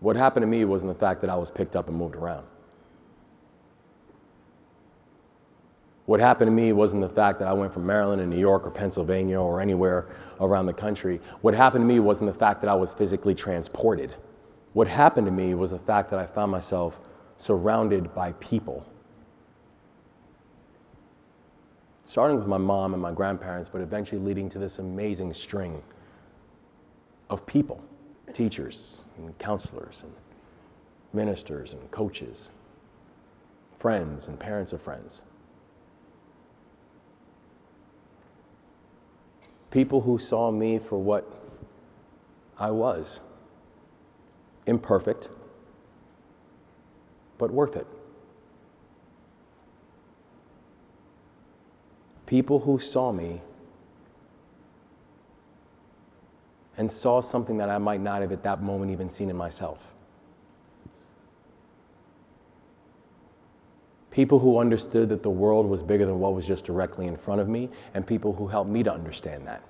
What happened to me wasn't the fact that I was picked up and moved around. What happened to me wasn't the fact that I went from Maryland and New York or Pennsylvania or anywhere around the country. What happened to me wasn't the fact that I was physically transported. What happened to me was the fact that I found myself surrounded by people. Starting with my mom and my grandparents, but eventually leading to this amazing string of people, teachers and counselors and ministers and coaches, friends and parents of friends. People who saw me for what I was, imperfect, but worth it. People who saw me and saw something that I might not have at that moment even seen in myself. People who understood that the world was bigger than what was just directly in front of me, and people who helped me to understand that.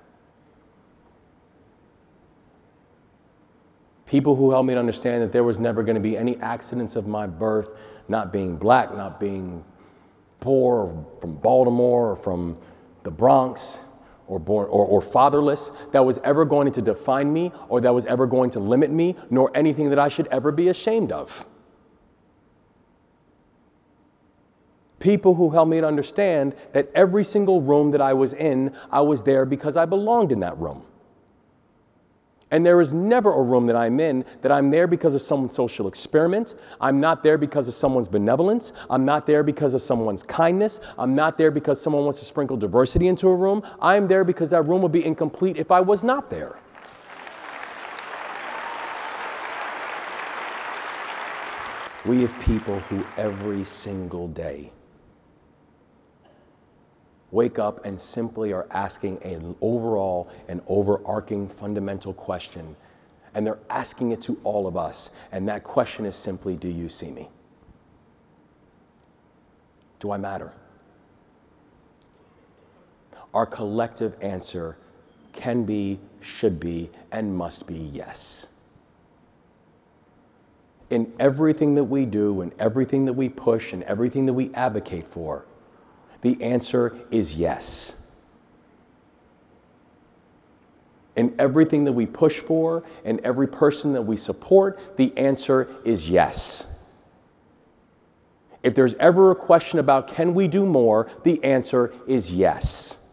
People who helped me to understand that there was never going to be any accidents of my birth, not being black, not being poor, or from Baltimore, or from the Bronx, or born or fatherless, that was ever going to define me, or that was ever going to limit me, nor anything that I should ever be ashamed of. People who helped me to understand that every single room that I was in, I was there because I belonged in that room. And there is never a room that I'm in that I'm there because of someone's social experiment. I'm not there because of someone's benevolence. I'm not there because of someone's kindness. I'm not there because someone wants to sprinkle diversity into a room. I'm there because that room would be incomplete if I was not there. We have people who every single day wake up and simply are asking an overall and overarching fundamental question, and they're asking it to all of us, and that question is simply, do you see me? Do I matter? Our collective answer can be, should be, and must be yes. In everything that we do, and everything that we push, and everything that we advocate for, the answer is yes. In everything that we push for and every person that we support, the answer is yes. If there's ever a question about can we do more, the answer is yes.